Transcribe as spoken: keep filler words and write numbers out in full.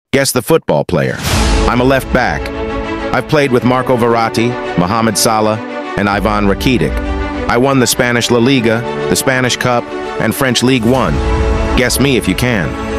Guess the football player. I'm a left back. I've played with Marco Verratti, Mohamed Salah, and Ivan Rakitic. I won the Spanish La Liga, the Spanish Cup, and French Ligue one. Guess me if you can.